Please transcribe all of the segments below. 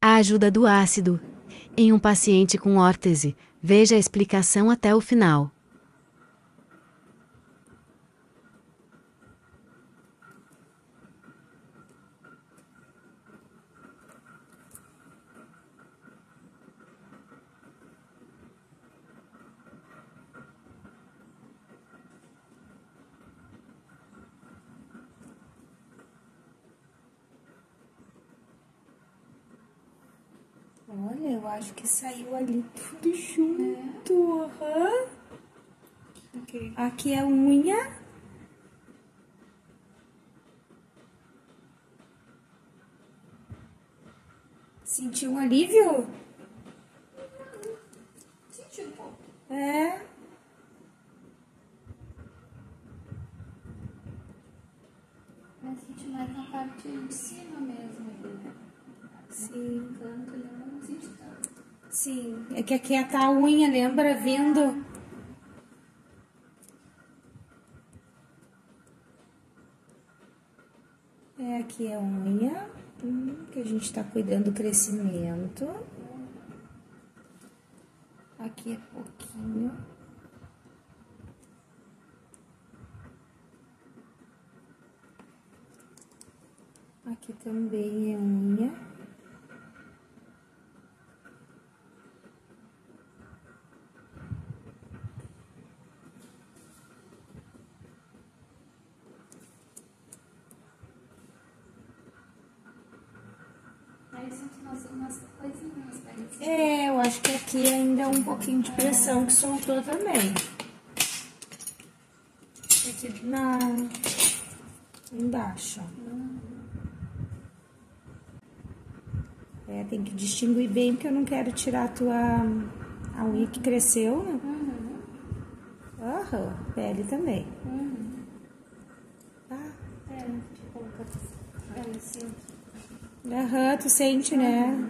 A ajuda do ácido. Em um paciente com órtese, veja a explicação até o final. Olha, eu acho que saiu ali tudo junto. Aham. Ok. Aqui é a unha. Sentiu um alívio? Senti um pouco. É. Mas senti mais na parte de cima mesmo ali, né? Sim. No canto ali eu não senti tanto. Sim. É que aqui tá a unha, lembra? Vindo. É, aqui é a unha. Que a gente tá cuidando do crescimento. Aqui é pouquinho. Aqui também é unha. Aí eu senti umas coisinhas parecidas. É, eu acho que aqui ainda é um pouquinho de pressão que soltou também. Aqui embaixo, ó. É, tem que distinguir bem, porque eu não quero tirar a unha que cresceu, né? Aham, pele também. Tá? É, tipo, eu sinto. Aham, tu sente, né?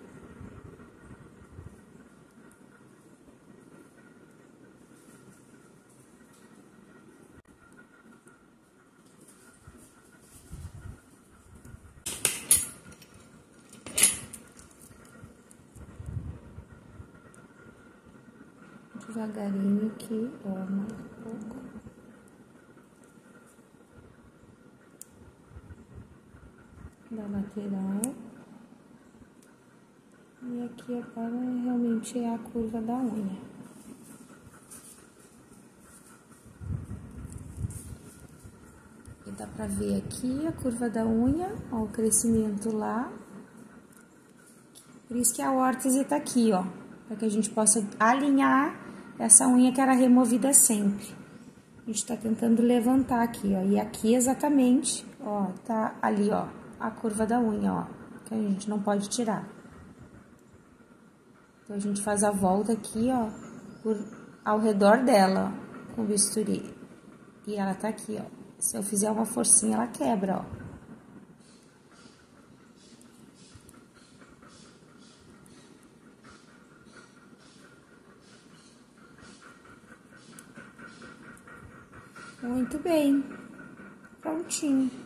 Devagarinho aqui, ó, mais um pouco. Da lateral. E aqui agora realmente é a curva da unha. E dá pra ver aqui a curva da unha, ó, o crescimento lá. Por isso que a órtese tá aqui, ó. Pra que a gente possa alinhar essa unha que era removida sempre. A gente tá tentando levantar aqui, ó. E aqui exatamente, ó, tá ali, ó, a curva da unha, ó. Que a gente não pode tirar. Então, a gente faz a volta aqui, ó, ao redor dela, ó, com o bisturi. E ela tá aqui, ó. Se eu fizer uma forcinha, ela quebra, ó. Muito bem. Prontinho.